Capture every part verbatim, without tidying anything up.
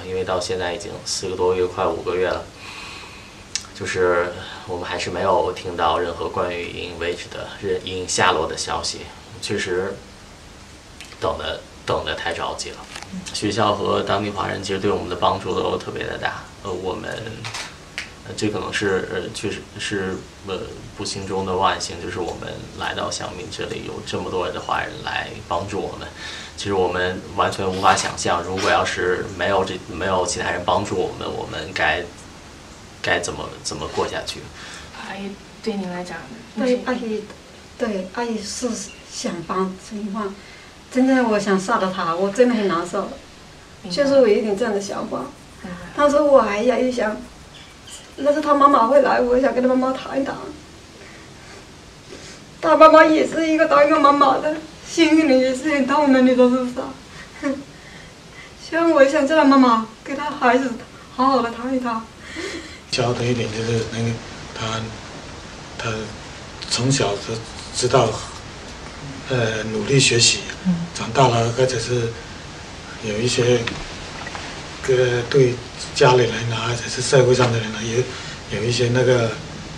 因为到现在已经四个多月，快五个月了，就是我们还是没有听到任何关于尹位置的人尹下落的消息，确实等的等的太着急了。学校和当地华人其实对我们的帮助都特别的大，呃，我们。这可能是呃，确实是呃不幸中的万幸，就是我们来到祥明这里，有这么多的华人来帮助我们。其实我们完全无法想象，如果要是没有这没有其他人帮助我们，我们该该怎么怎么过下去？ 阿姨对您来讲， 对阿姨，对阿姨是想帮陈一焕，真的我想杀了他，我真的很难受。确实我有一点这样的想法，但是我还要一想。但是他妈妈会来，我想跟他妈妈谈一谈。他妈妈也是一个当一个妈妈的，心里也是很痛的，你说是不是啊？所以我想叫他妈妈跟他孩子好好的谈一谈。 教的一点就是那个他，他从小就知道，呃，努力学习，长大了或者是有一些，个对。家里人啊，或者是社会上的人啊，有有一些那个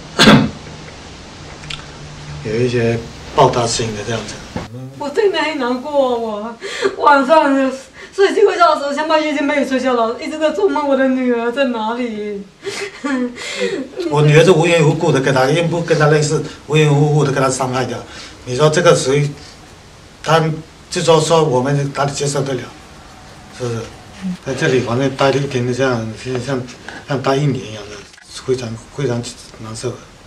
有一些报答性的这样子。 我真的很难过，我晚上睡几个小时，想把眼睛没有睡觉了，一直在做梦，我的女儿在哪里？ 我女儿是无缘无故的跟他，因不跟他认识，无缘无故的跟他伤害掉。你说这个属于，他就说说我们哪里接受得了，是不是？在这里反正待了一天，像像像待一年一样的，非常非常难受。